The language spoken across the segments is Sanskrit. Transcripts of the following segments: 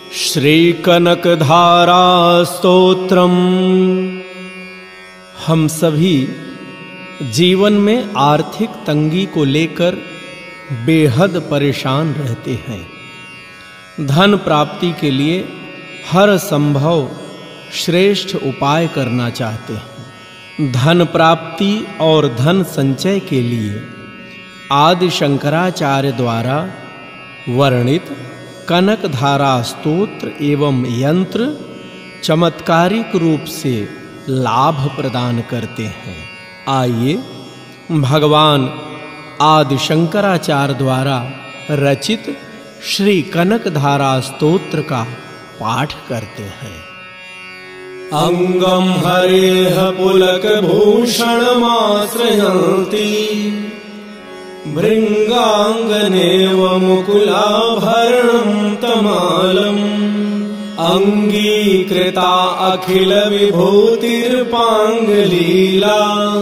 श्री कनकधारा स्तोत्रम। हम सभी जीवन में आर्थिक तंगी को लेकर बेहद परेशान रहते हैं। धन प्राप्ति के लिए हर संभव श्रेष्ठ उपाय करना चाहते हैं। धन प्राप्ति और धन संचय के लिए आदि शंकराचार्य द्वारा वर्णित कनकधारा स्तोत्र एवं यंत्र चमत्कारिक रूप से लाभ प्रदान करते हैं। आइए भगवान आदि शंकराचार्य द्वारा रचित श्री कनकधारा स्तोत्र का पाठ करते हैं। अंगम हरेह पुलक भूषणमाश्रयन्ति भृंगांगनेव मुकुलाभरणं तमालम् अंगीकृता अखिल विभूतिर्पांगलीला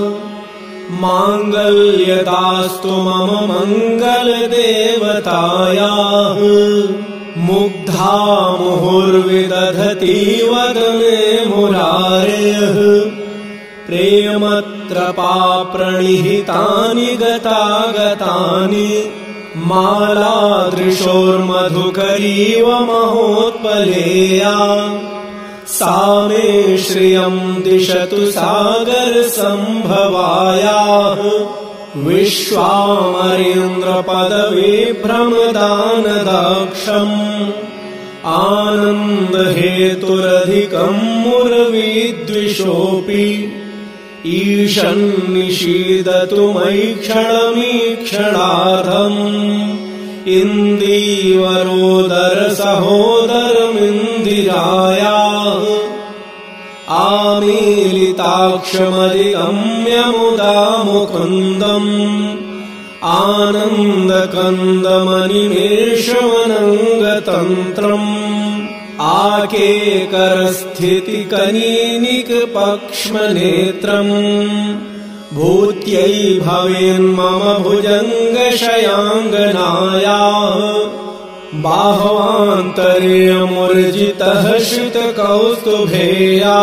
मांगल्यदास्तु मम मंगल देवतायाः मुग्धा मुहुर्विदधति वदने मुरारेः प्रेमत्रपा प्रणिहितानि गतागतानि मालादृशोर्मधुकरीव महोत्पलेया सा मे श्रियं दिशतु सागर संभवायाः विश्वामरेन्द्र पदविभ्रमदानदाक्षम् आनंद हेतुरधिकं मुरविद्विषोऽपि ईशन्निषीदतु मयि क्षणमीक्षणार्धम् इन्दीवरोदर सहोदरमिन्दिरायाः आमीलिताक्षमधिगम्य मुदा मुकुन्दम् आनन्दकन्दमनिमेषवनङ्गतन्त्रम् आकेकरस्थितिकनीनिकपक्ष्मनेत्रम् भूत्यै भवेन्मम भुजङ्गशयाङ्गनायाः बाह्वान्तरे मूर्जितः श्रितकौस्तुभेया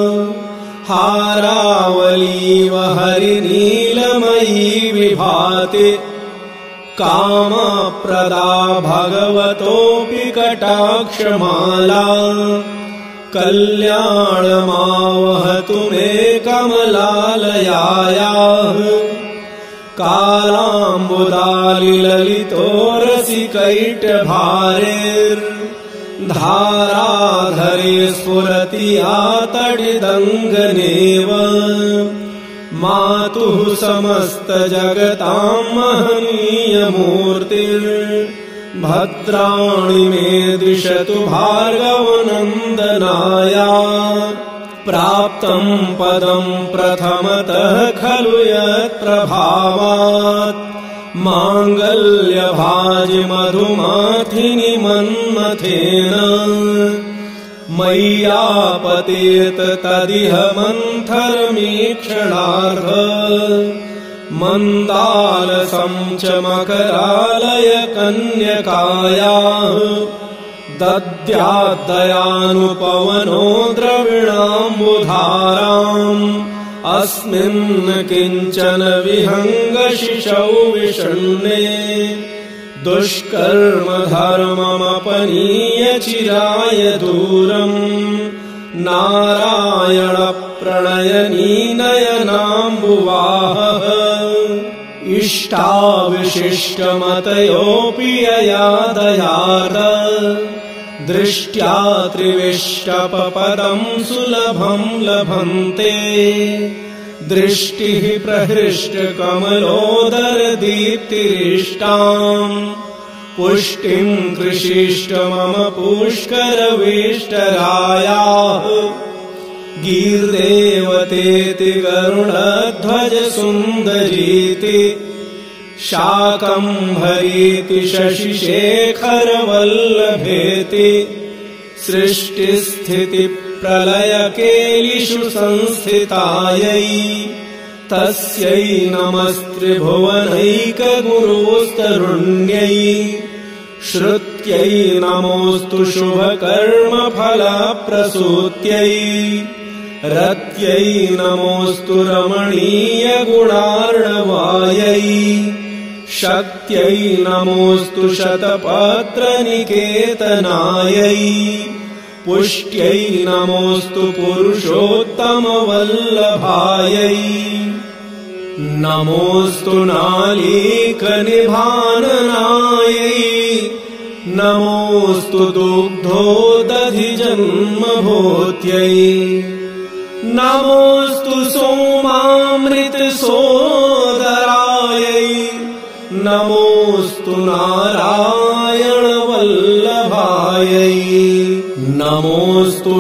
हारावलीव हरिनीलमयी विभाति कामप्रदा भगवतोऽपि कटाक्षमाला कल्याणमावहतु मे कमलालयायाः कालाम्बुदालिललितोरसिकैटभारेर्धाराधरे स्फुरति या तडिदङ्गनेव मातुः समस्तजगतां महनीयमूर्तिर्भद्राणि मे दिशतु भार्गवनन्दनाया प्राप्तं पदं प्रथमतः खलु यत्प्रभावात् माङ्गल्यभाजिमधुमाथिनि मन्मथेन मय्यापतेत तदिह मन्थरमीक्षणार्ध मन्दालसं च मकरालय कन्यकायाः दद्याद्दयानुपवनो द्रविणाम्बुधाराम् अस्मिन् किञ्चन विहङ्गशिशौ विषण्णे दुष्कर्म धर्ममपनीय चिराय दूरम् नारायण प्रणयनी नयनाम्बुवाहः इष्टाविशिष्टमतयोऽपि यया दयार्द दृष्ट्या त्रिविष्टपपदं सुलभं लभन्ते दृष्टिः प्रहृष्टकमलोदरदीप्तिरिष्टाम् पुष्टिं कृषिष्ट मम पुष्करवेष्टरायाः गीर्देवतेति गरुडध्वज सुन्दरीति शाकम्भरीति शशिशेखरवल्लभेति सृष्टिस्थितिप्रलयकेलिषु संस्थितायै तस्यै नमस्त्रिभुवनैकगुरुस्तरुण्यै श्रुत्यै नमोऽस्तु शुभकर्मफलप्रसूत्यै रत्यै नमोऽस्तु रमणीयगुणार्णवायै शक्त्यै नमोऽस्तु शतपत्रनिकेतनायै पुष्ट्यै नमोऽस्तु पुरुषोत्तमवल्लभायै नमोऽस्तु नालीकनिभाननायै नमोऽस्तु दुग्धोदधिजन्मभूत्यै नमोऽस्तु सोमामृतसोदरायै नमोऽस्तु नारायणवल्लभायै नमोऽस्तु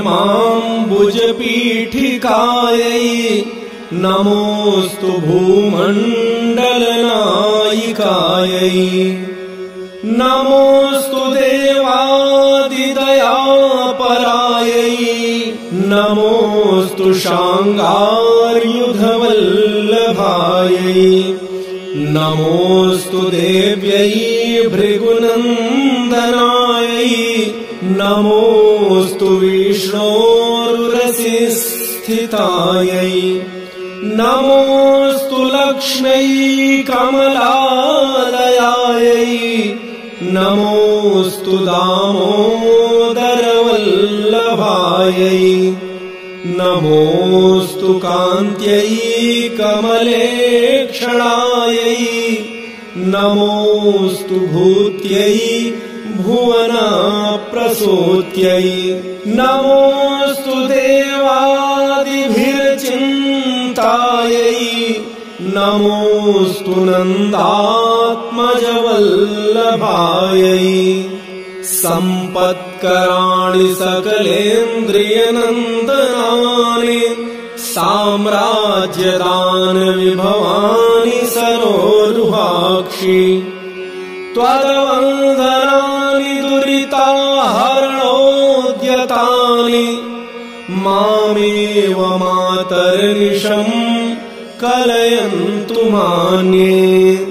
हेमाम्बुजपीठिकायै नमोऽस्तु भूमण्डलनायिकायै नमोऽस्तु देवादिदयापरायै नमोऽस्तु शाङ्गार्युधवल्लभायै नमोऽस्तु देव्यै भृगुनन्दनायै नमोऽस्तु विष्णोरुरसिस्थितायै नमोऽस्तु लक्ष्म्यै कमलालयायै नमोऽस्तु दामोदरवल्लभायै नमोऽस्तु कान्त्यै कमलेक्षणायै नमोऽस्तु भूत्यै भुवनप्रसूत्यै नमोऽस्तु देवादिभिर्चिन्तायै नमोऽस्तु नन्दात्मजवल्लभायै सम्पत्कराणि सकलेन्द्रियनन्दनानि साम्राज्यदानविभवानि सरोरुहाक्षि त्वद्वन्दनानि दुरिताहरणोद्यतानि मामेव मातर्निशम् कलयन्तु मान्ये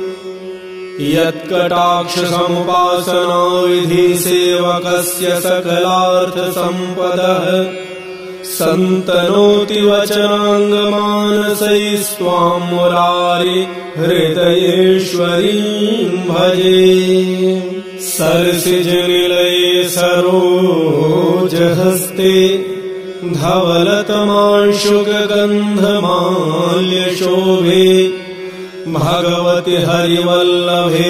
यत्कटाक्षसमुपासना विधिसेवकस्य सकलार्थसम्पदः सन्तनोति वचनाङ्गमानसैस्त्वां मुरारि हृदयेश्वरीं भजे सरसिजनिलये सरोजहस्ते धवलतमांशुकगन्धमाल्यशोभे भगवति हरिवल्लभे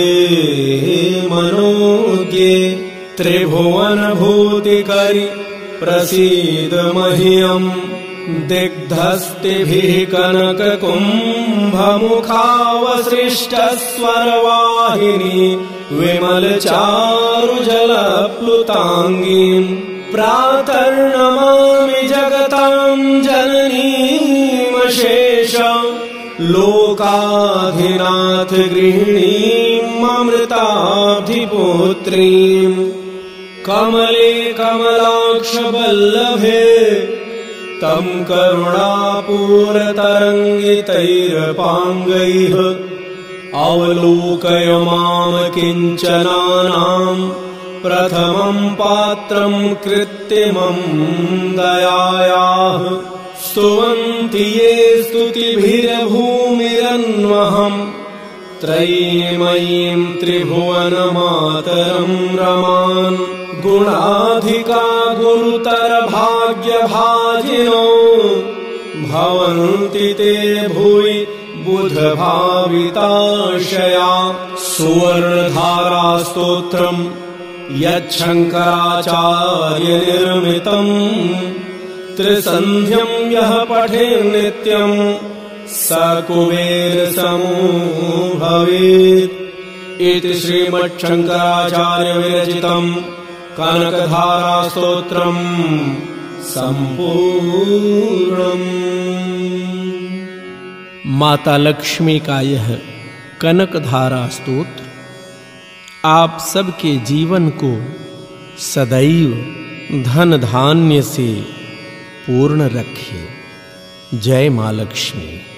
मनोज्ञे त्रिभुवनभूतिकरि प्रसीद मह्यम् दिग्धस्तिभिः कनककुम्भमुखावसृष्टस्वरवाहिनी विमलचारुजलप्लुताङ्गीम् प्रातर्नमामि जगतां जननीमशेष लोकाधिनाथ गृहिणीम् अमृताधिपुत्रीम् कमले कमलाक्षवल्लभे तं करुणापूरतरङ्गितैरपाङ्गैः अवलोकय मां किञ्चनानाम् प्रथमं पात्रं कृत्रिमं दयायाः स्तुवन्ति ये स्तुतिभिर्भूमिरन्वहम् त्रयीमयीं त्रिभुवनमातरं रमान् गुणाधिका गुरुतर भाग्यभाजिनो भवन्ति ते भुवि बुधभाविताशया सुवर्णधारास्तोत्रम् यच्छङ्कराचार्यनिर्मितम् त्रिसन्ध्यं यः पठेन्नित्यम् स कुबेरसमो भवेत् इति श्रीमच्छङ्कराचार्यविरचितम् कनकधारास्तोत्रम् सम्पूर्णम्। माता लक्ष्मी का यह कनकधारा स्तोत्र आप सबके जीवन को सदैव धन धान्य से पूर्ण रखे। जय मां लक्ष्मी।